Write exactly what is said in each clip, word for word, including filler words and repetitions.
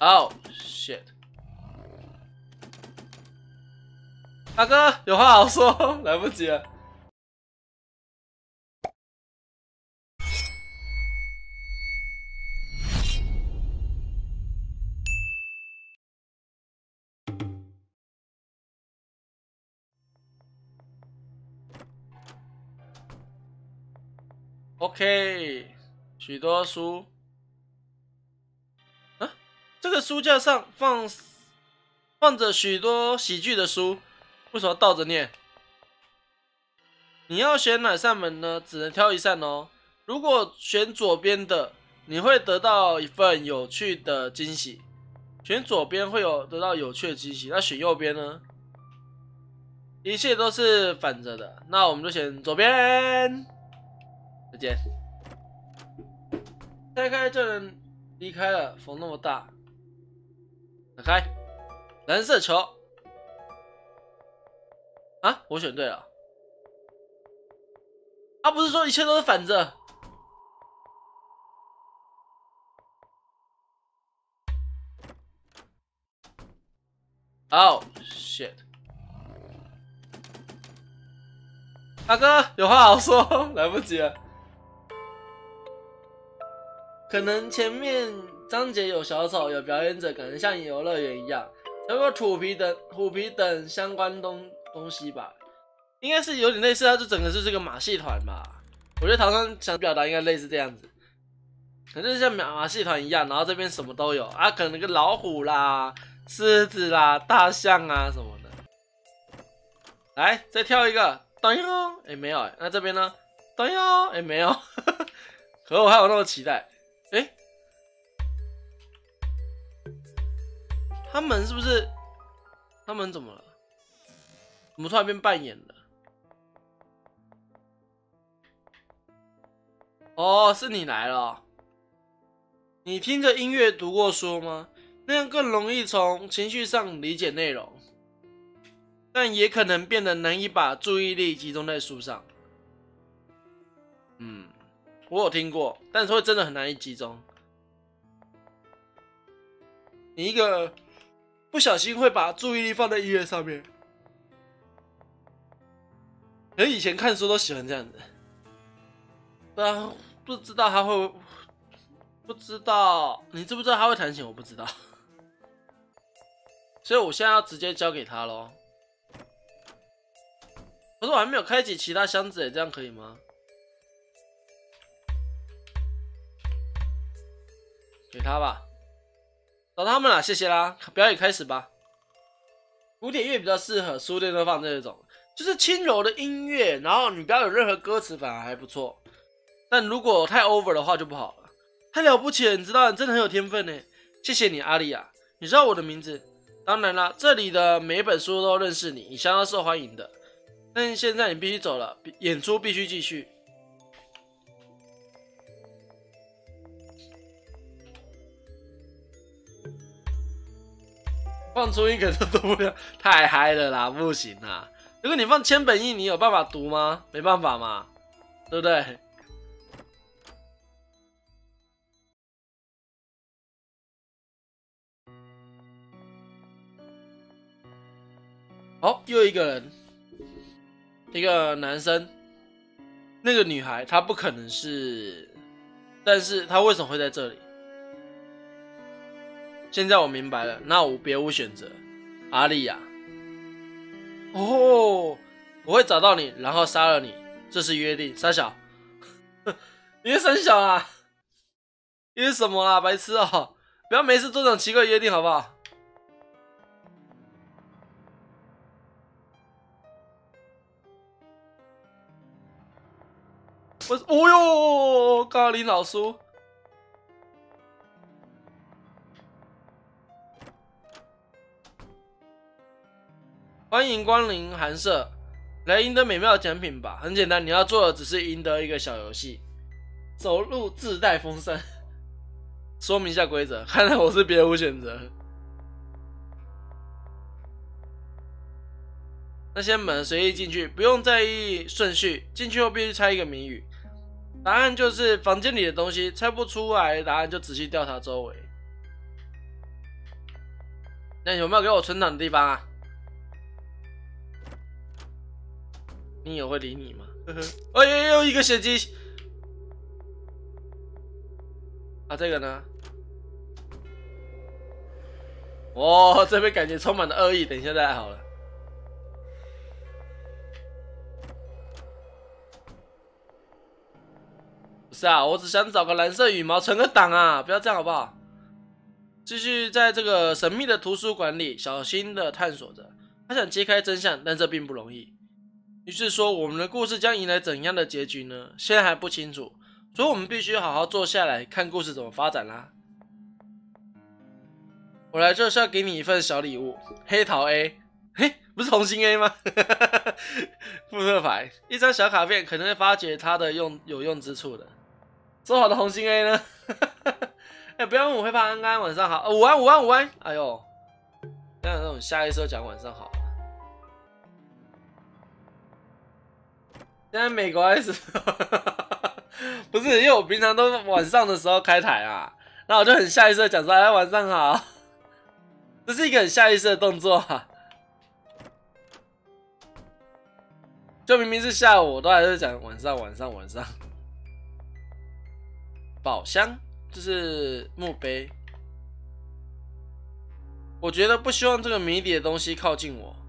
Oh shit！ 大哥有话好说，来不及了。OK， 许多书。啊，这个书架上放放着许多喜剧的书，为什么倒着念？你要选哪扇门呢？只能挑一扇哦。如果选左边的，你会得到一份有趣的惊喜。选左边会有得到有趣的惊喜，那选右边呢？一切都是反着的。那我们就选左边。再见。拆开就能离开了，缝那么大。打开，蓝色球。啊，我选对了。他、啊、不是说一切都是反着。Oh shit！ 大哥有话好说，来不及了。可能前面章节有小丑，有表演者，可能像游乐园一样，还有土皮等虎皮等相关东东西吧。应该是有点类似，它就整个就是个马戏团吧。我觉得唐商想表达应该类似这样子，可能就像马马戏团一样，然后这边什么都有啊，可能个老虎啦、狮子啦、大象啊什么的。来，再跳一个，等哟，哎没有哎，那这边呢？等哟，哎没有，可我还有那么期待。哎，他们是不是？他们怎么了？怎么突然变扮演了？哦，是你来了哦。你听着音乐读过书吗？那样更容易从情绪上理解内容，但也可能变得难以把注意力集中在书上。嗯。我有听过，但是会真的很难以集中。你一个不小心会把注意力放在音乐上面。可是以前看书都喜欢这样子。对啊，不知道他会，不知道你知不知道他会弹琴？我不知道，所以我现在要直接交给他咯。可是我还没有开启其他箱子，这样可以吗？给他吧，找他们啦，谢谢啦，表演开始吧。古典乐比较适合，书店都放这种，就是轻柔的音乐，然后你不要有任何歌词，反而还不错。但如果太 over 的话就不好了。太了不起了，你知道，你真的很有天分呢，谢谢你，阿丽亚。你知道我的名字？当然啦，这里的每一本书都认识你，你相当受欢迎的。但现在你必须走了，演出必须继续。放出一个都读不了，太嗨了啦，不行啦！如果你放千本樱，你有办法读吗？没办法嘛，对不对？哦，又一个人，一个男生，那个女孩她不可能是，但是她为什么会在这里？现在我明白了，那我别无选择，阿丽亚。哦，我会找到你，然后杀了你，这是约定。三小，你是三小啊？你是什么啊？白痴哦！不要没事做这种奇怪的约定，好不好？我，哦哟，高林老叔。欢迎光临寒舍，来赢得美妙的奖品吧！很简单，你要做的只是赢得一个小游戏，走路自带风扇。说明一下规则，看来我是别无选择。那些门随意进去，不用在意顺序，进去后必须猜一个谜语。答案就是房间里的东西，猜不出来答案就仔细调查周围。 那有没有给我存档的地方啊？你有会理你吗？呵呵。哎呦，又一个血迹。啊，这个呢？哦，这边感觉充满了恶意，等一下再来好了。不是啊，我只想找个蓝色羽毛存个档啊，不要这样好不好？继续在这个神秘的图书馆里小心的探索着，他想揭开真相，但这并不容易。于是说，我们的故事将迎来怎样的结局呢？现在还不清楚，所以我们必须好好坐下来看故事怎么发展啦。我来这是要给你一份小礼物，黑桃 A， 嘿，不是红心 A 吗？复特牌，一张小卡片可能会发觉它的用有用之处的。说好的红心 A 呢？哎、欸，不要问我会怕安安晚上好，午安午安午安，哎呦，那那种下意识讲晚上好。现在美国还是不是？因为我平常都晚上的时候开台啊，然后我就很下意识的讲说哎晚上好，这是一个很下意识的动作啊。就明明是下午，我都还是讲晚上晚上晚上。宝箱就是墓碑，我觉得不希望这个谜底的东西靠近我。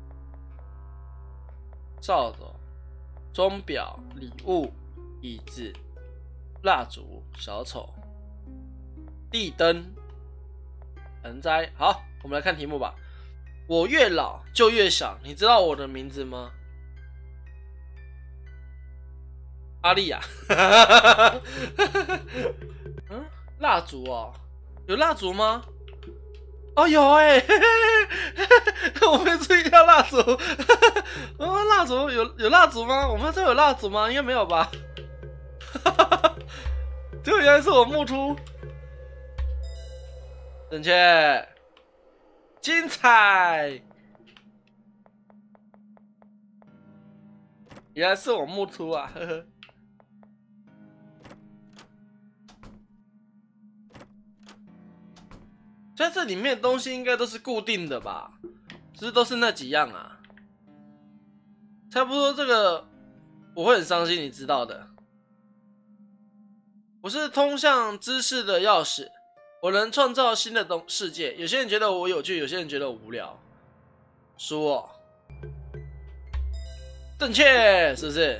扫帚、钟表、礼物、椅子、蜡烛、小丑、地灯、盆栽。好，我们来看题目吧。我越老就越小，你知道我的名字吗？阿丽亚。嗯，蜡烛哦，有蜡烛吗？哦，有哎、欸，我没注意到蜡烛。哦，蜡烛有有蜡烛吗？我们这有蜡烛吗？应该没有吧。这个原来是我木秃，正确，精彩。原来是我木秃啊，呵呵。在这里面的东西应该都是固定的吧？就是都是那几样啊。差不多这个我会很伤心，你知道的。我是通向知识的钥匙，我能创造新的东世界。有些人觉得我有趣，有些人觉得我无聊。输哦，正确是不是？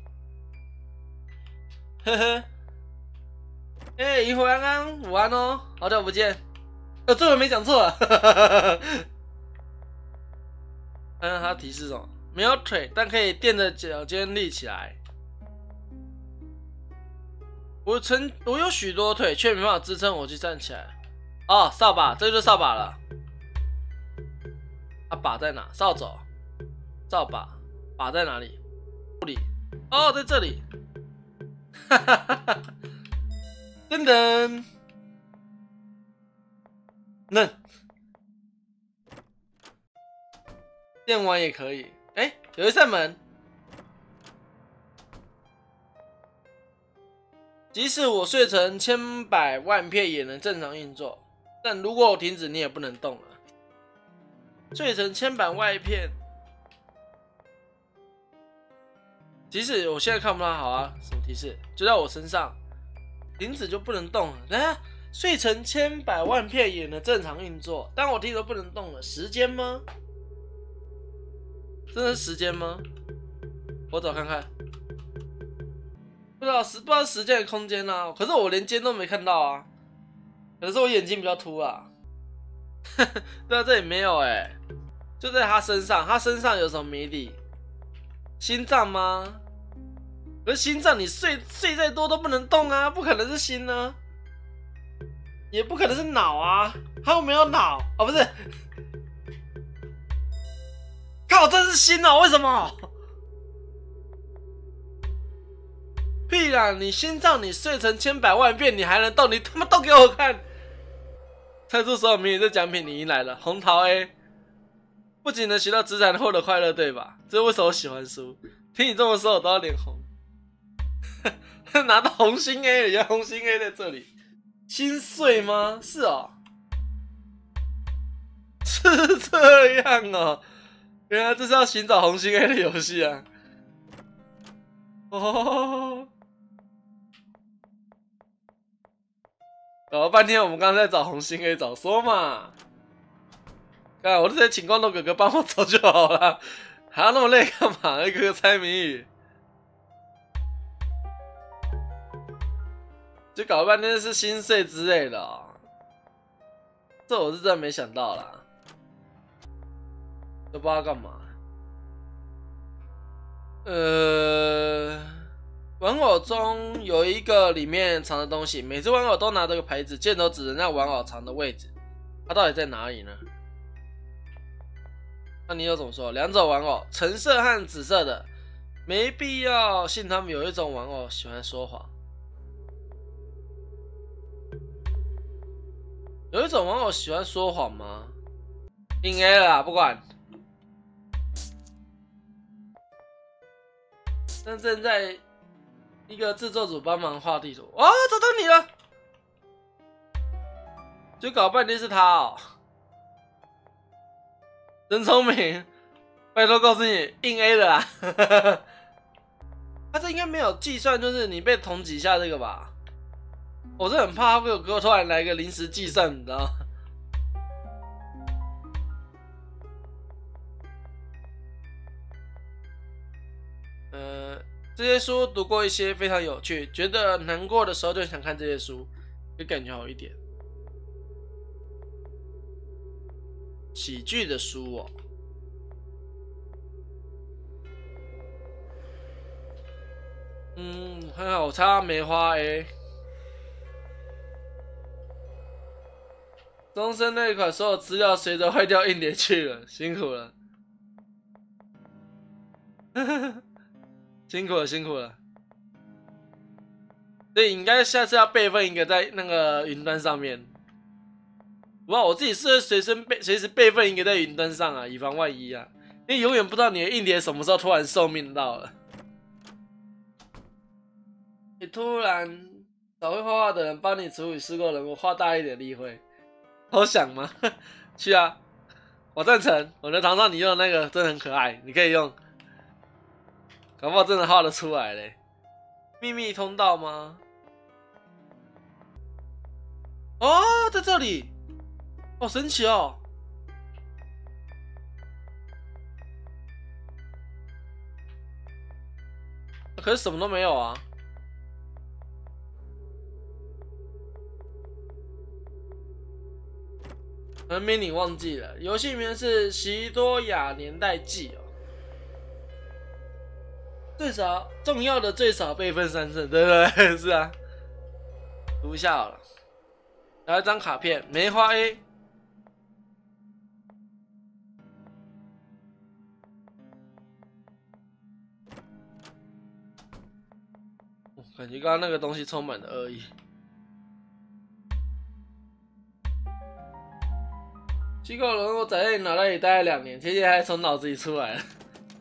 呵呵。哎、欸，萤火刚刚午安哦，好久不见。呃，这回没讲错啊。看看它提示什么？没有腿，但可以垫着脚尖立起来。我曾我有许多腿，却没办法支撑我去站起来。哦，扫把，这就是扫把了。啊，把在哪？扫帚、扫把，把在哪里？这里。哦，在这里。哈哈哈哈。噔噔。嫩，电玩也可以。哎、欸，有一扇门。即使我碎成千百万片，也能正常运作。但如果我停止，你也不能动了。碎成千百万片，即使我现在看不到，好啊，什么提示？就在我身上，停止就不能动了。等下。碎成千百万片也能正常运作，但我听说不能动了。时间吗？真的是时间吗？我找看看。不知道时不知道时间的空间啊，可是我连间都没看到啊。可能是我眼睛比较凸啊。对啊，这里没有哎、欸，就在他身上，他身上有什么谜底？心脏吗？可是心脏你碎碎再多都不能动啊，不可能是心呢、啊。也不可能是脑啊，他又没有脑哦，不是，靠，这是心哦，为什么？屁啦！你心脏你碎成千百万遍，你还能动？你他妈动给我看！猜出所有谜语的奖品，你赢来了，红桃 A。不仅能学到资产，获得快乐，对吧？这是为什么我喜欢输？听你这么说，我都要脸红。拿到红心 A， 原来红心 A 在这里。心碎吗？是哦， 是这样哦，原来这是要寻找红心 A 的游戏啊！哦，搞了半天，我们刚才在找红心 A， 找说嘛？看，我这些请光头哥哥帮我找就好了，还要那么累干嘛？一个个猜谜语，就搞了半天是心碎之类的哦。这我是真的没想到啦，都不知道干嘛。呃，玩偶中有一个里面藏的东西，每只玩偶都拿这个牌子，箭头指着那玩偶藏的位置，它到底在哪里呢？那你又怎么说？两种玩偶，橙色和紫色的，没必要信他们有一种玩偶喜欢说谎。有一种玩偶喜欢说谎吗？硬 A 了啦，不管。但正在一个制作组帮忙画地图，哦，找到你了！就搞半天是他哦，真聪明！拜托告诉你，硬 A 了啦。他这应该没有计算，就是你被捅几下这个吧？我是很怕他会有给我突然来一个临时计算，你知道吗？呃，这些书读过一些，非常有趣，觉得难过的时候就想看这些书，会感觉好一点。喜剧的书哦，嗯，很好，我猜到梅花 A。终身那一款所有资料随着坏掉硬碟去了，辛苦了，辛苦了，辛苦了。所以应该下次要备份一个在那个云端上面。不过我自己是随身备随时备份一个在云端上啊，以防万一啊，因为永远不知道你的硬碟什么时候突然寿命到了。你突然找会画画的人帮你处理失过人物，画大一点例会。好想吗？去啊！我赞成。我的唐少你用的那个真的很可爱，你可以用，搞不好真的画得出来嘞。秘密通道吗？哦，在这里，好神奇哦！可是什么都没有啊。可能你忘记了，游戏名是《席多亚年代记》哦。最少重要的最少备份三次，对不对？是啊，读一下好了。来一张卡片，梅花 A。感觉刚刚那个东西充满了恶意。机构人物在脑袋里待了两年，天天还从脑子里出来了。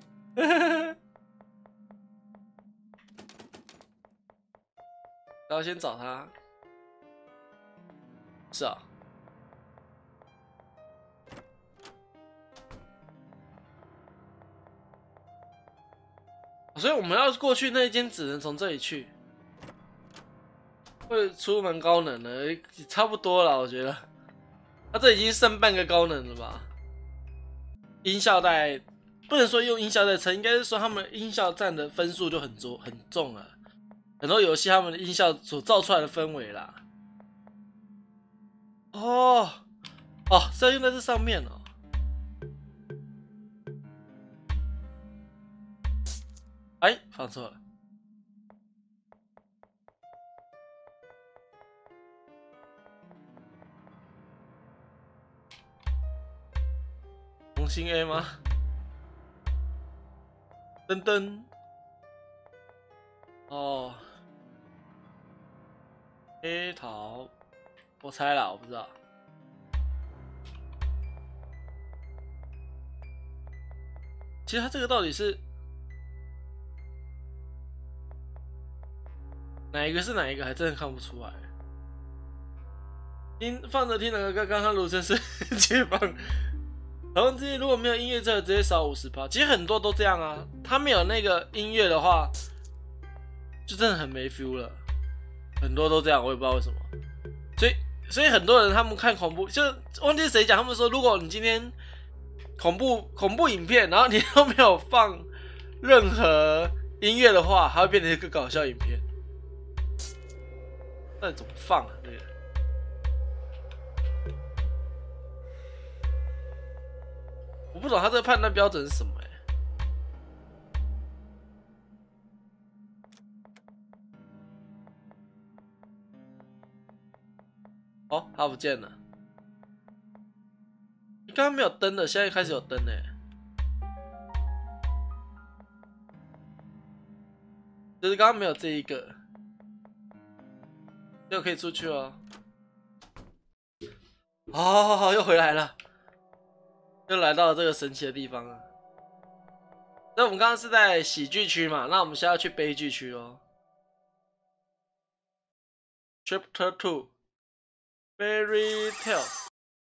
然后先找他。是啊。所以我们要过去那一间，只能从这里去。会出门高能了，差不多了，我觉得。他这已经剩半个高能了吧？音效带不能说用音效带撑，应该是说他们音效占的分数就很重很重了。很多游戏他们的音效所造出来的氛围啦。哦哦，是要用在这上面哦。哎，放错了。红心 A 吗？噔噔。哦。黑桃，我猜了，我不知道。其实它这个到底是哪一个是哪一个，还真的看不出来。听放着听了个刚刚卢森是解放讨论之夜如果没有音乐，这个直接少五十趴。其实很多都这样啊，他没有那个音乐的话，就真的很没 feel 了。很多都这样，我也不知道为什么。所以，所以很多人他们看恐怖，就忘记谁讲，他们说，如果你今天恐怖恐怖影片，然后你都没有放任何音乐的话，它会变成一个搞笑影片。那怎么放啊？这个？我不懂他这个判断标准是什么、欸？哦，它不见了。你刚刚没有灯的，现在开始有灯嘞、欸。就是刚刚没有这一个，又可以出去哦。好好好，又回来了，又来到了这个神奇的地方了。那我们刚刚是在喜剧区嘛，那我们现在要去悲剧区咯。Chapter Two Fairy Tales。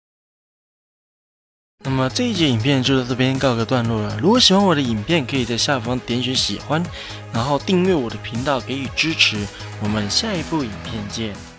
那么这一节影片就到这边告个段落了。如果喜欢我的影片，可以在下方点选喜欢，然后订阅我的频道给予支持。我们下一部影片见。